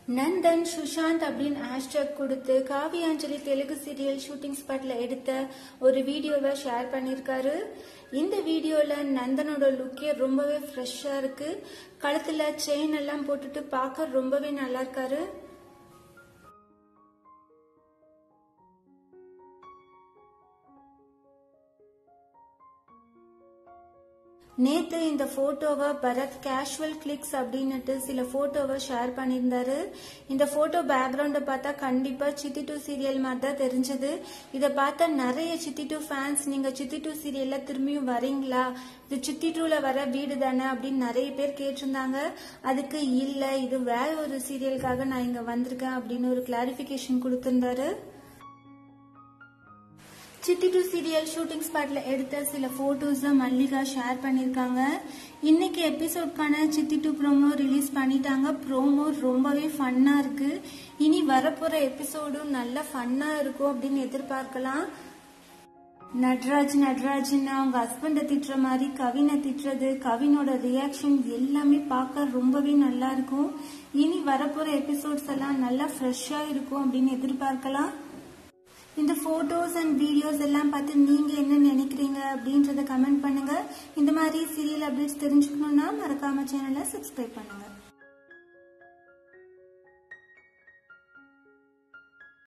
நந்தன் சுஷாந்த் அப்படின்னு ஹேஷ்டாக் கொடுத்து Kaviyanjali Telugu serial shooting ஸ்பாட்ல எடுத்த ஒரு வீடியோவை ஷேர் பண்ணியிருக்காரு. இந்த வீடியோல நந்தனோட லுக்கே ரொம்பவே ஃப்ரெஷ்ஷா இருக்கு. கழுத்துல செயின் எல்லாம் போட்டுட்டு பார்க்க ரொம்பவே நல்லா இருக்காரு. நேத்து இந்த போட்டோவை பரத் கேஷுவல் கிளிக்ஸ் அப்படின்னுட்டு சில போட்டோவை ஷேர் பண்ணியிருந்தாரு. இந்த போட்டோ பேக்ரவுண்ட பார்த்தா கண்டிப்பா சித்தி 2 சீரியல் மாதிரி தான் தெரிஞ்சது. இதை பார்த்தா நிறைய சித்தி 2 ஃபேன்ஸ் நீங்க சித்தி 2 சீரியல்ல திரும்பியும் வரீங்களா, இது சித்தி 2ல வர வீடு தானே அப்படின்னு நிறைய பேர் கேட்டிருந்தாங்க. அதுக்கு இல்ல, இது வேற ஒரு சீரியலுக்காக நான் இங்க வந்திருக்கேன் அப்படின்னு ஒரு கிளாரிபிகேஷன் கொடுத்திருந்தாரு. சித்தி 2 சீரியல் ஷூட்டிங் ஸ்பாட்ல எடுத்த சில போட்டோஸ் மல்லிகா ஷேர் பண்ணிருக்காங்க. இன்னைக்கு எபிசோட்கான சித்தி 2 ப்ரோமோ ரிலீஸ் பண்ணிட்டாங்க. ப்ரோமோ ரொம்பவே ஃபன்னா இருக்கு. இனி வரப்போற எபிசோடும் நல்ல ஃபன்னா இருக்கும் அப்படின்னு எதிர்பார்க்கலாம். நட்ராஜ்னு அவங்க ஹஸ்பண்ட திட்டுற மாதிரி கவினை திட்டுறது, கவினோட ரியாக்ஷன் எல்லாமே பார்க்க ரொம்பவே நல்லா இருக்கும். இனி வரப்போற எபிசோட்ஸ் எல்லாம் நல்லா ஃப்ரெஷ்ஷா இருக்கும் அப்படின்னு எதிர்பார்க்கலாம். இந்த போட்டோஸ் அண்ட் வீடியோஸ் எல்லாம் பார்த்து நீங்க என்ன நினைக்கிறீங்க அப்படின்றத கமெண்ட் பண்ணுங்க. இந்த மாதிரி சீரியல் அப்டேட்ஸ் தெரிஞ்சுக்கணும்னா மறக்காம சேனலை சப்ஸ்கிரைப் பண்ணுங்க.